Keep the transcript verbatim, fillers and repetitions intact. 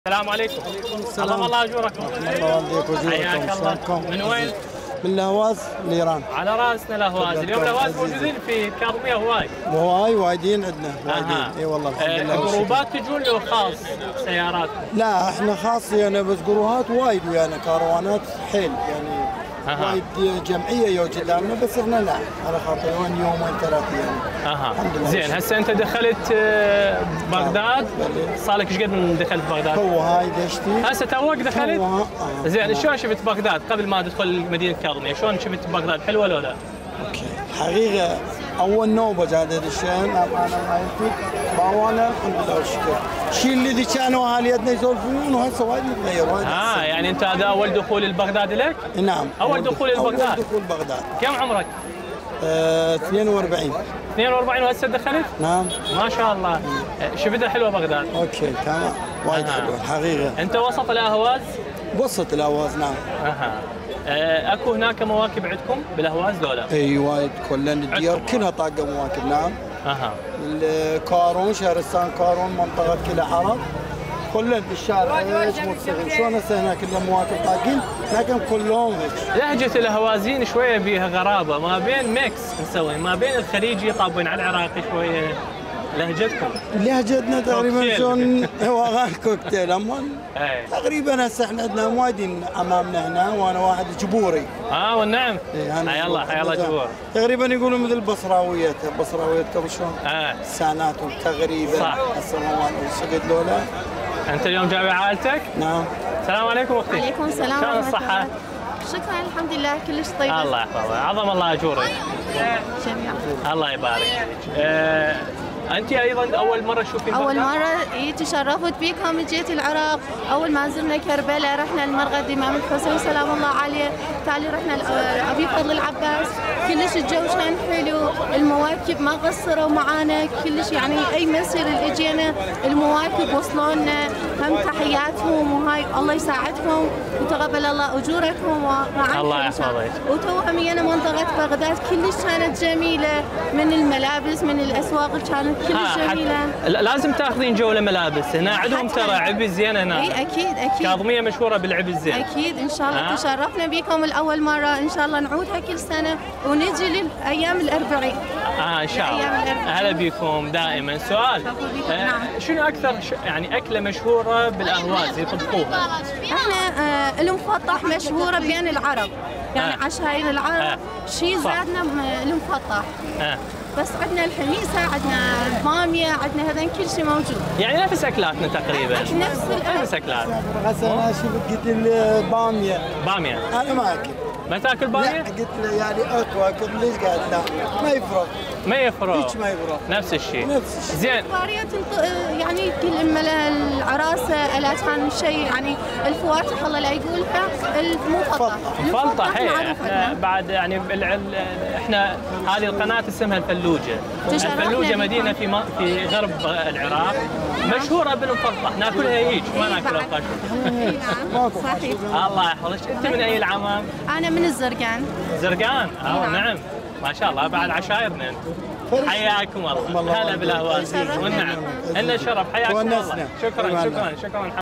السلام عليكم. وعليكم السلام. عظم الله اجوركم. الله يهديك وجوهكم. شلونكم؟ من وين؟ من الاهواز الايران. على راسنا الاهواز، اليوم الاهواز موجودين في كاظميه هواي. هواي وايدين عندنا وايدين. اها اي والله الحمد لله. جروبات تجون له خاص سياراتكم؟ لا احنا خاص يعني بس جروهات وايد ويانا كاروانات حيل يعني أها. وايد جمعيه يوجد لنا بس احنا لا على خاطر وين يومين ثلاث ايام. اها الحمد لله. زين، هسه انت دخلت آه، بغداد، صار لك ايش قد من دخلت بغداد؟ هو هاي دشتي. هسه توك دخلت؟ هو آه. زين، شلون شفت بغداد قبل ما تدخل مدينه كاظميه؟ شلون شفت بغداد، حلوه ولا لا؟ اوكي حقيقه اول نوبه جاد هذا الشيء انا ما يمكن باوانا الحمد لله والشكر. الشيء الذي كانوا اهاليتنا يسولفون وهسه وايد متغير وايد. اه يعني انت هذا اول دخول لبغداد لك؟ نعم اول دخول لبغداد. اول دخول بغداد. كم عمرك؟ آه اثنين وأربعين. اثنين وأربعين وهسه دخلت؟ نعم ما شاء الله. شفتها حلوه بغداد؟ اوكي تمام وايد أها. حلوه الحقيقه. انت وسط الاهواز؟ وسط الاهواز نعم. اها. آه، اكو هناك مواكب عندكم بالاهواز لولا؟ اي وايد كلها الديار كلها طاقه مواكب نعم. اها. الكارون شهرستان كارون منطقه كلها عرب كلها بالشارع ايش مستغل شلون هسه هناك كلها مواكب طاقين لكن كلهم هيك. لهجه الاهوازيين شويه بيها غرابه، ما بين ميكس نسوي ما بين الخليجي طابين على العراقي شويه. لهجتكم لهجتنا تقريبا كوكتيل. شلون هو غير كوكتيل اما اي تقريبا هسه احنا عندنا وايدين امامنا هنا وانا واحد جبوري. اه والنعم. إيه، أنا حيا الله حيا الله جبور. تقريبا يقولوا مثل بصراوية بصراوية قبل شلون؟ اه ساناتهم تقريبا صح. هسه ما وصلت لولا. انت اليوم جايب عائلتك؟ نعم. السلام عليكم اختي. وعليكم السلام شلون ورحمة الصحة؟ الله. شكرا الحمد لله كلش طيب. الله يحفظك، عظم الله اجورك. جميعا. الله يبارك. آه، انت ايضا اول مره تشوفين أول بغداد؟ مرة إيه تشرفت بكم جيت العراق، أول ما زرنا كربلاء رحنا المرغد الإمام الحسين سلام الله عليه، تالي رحنا أبي فضل العباس، كلش الجو كان حلو، المواكب ما قصروا معانا كلش يعني أي مسير اللي اجينا المواكب وصلوا لنا، هم تحياتهم وهاي الله يساعدكم وتقبل الله أجوركم ومعانا. الله يحفظك. وتوها مينا منطقة بغداد كلش كانت جميلة، من الملابس من الأسواق كانت كلش جميلة. لازم تاخذين جوله ملابس، هنا عندهم ترى عبي زين هنا. اي اكيد اكيد. كاظميه مشهوره بالعبي الزين. اكيد ان شاء الله. ها؟ تشرفنا بكم الاول مره، ان شاء الله نعودها كل سنه ونجي للايام الاربعين. اه ان شاء أيام الله. الأربعين. هلا بكم دائما. سؤال مرحبا بكم. آه نعم. شنو اكثر ش... يعني اكله مشهوره بالاهواز يطبخوها؟ احنا آه المفطح مشهوره بين العرب، يعني آه. عشاير العرب آه. شيء صح. زادنا م- المفطح. آه. بس عندنا الحميسه، عندنا الباميه، عندنا هذا كل شيء موجود. يعني نفس اكلاتنا تقريبا. نفس الأكل. نفس اكلات. هسه انا شفت قلت الباميه باميه. انا ما اكل. ما تاكل لا باميه؟ قلت له يعني اكو اكل ليش قاعد لا ما يفرق ما يفرق. هيك ما يفرق نفس الشيء. نفس الشيء. زين. فارية يعني كل اما العراسه الا كان شيء يعني الفواتح الله لا يقولها المفطح. فلطه هي معروف احنا عندنا. بعد يعني ال- ال- احنا هذه القناه اسمها الفلوجه. تشرفنا الفلوجه بكم. مدينه في م- في غرب العراق مشهوره بالمفطح، ناكلها هيك ما إيه ناكلها بعد. قشر. إيه نعم صحيح. الله يحفظك. انت من اي العمام؟ انا من الزرقان. زرقان. اه نعم. نعم ما شاء الله بعد عشايرنا انتم. حياكم الله. والله هلا والله. بالاهواز تشرفنا والنعم. بكم. لنا الشرف. حياكم الله. ونسنا. شكرا أيوة. شكرا شكرا.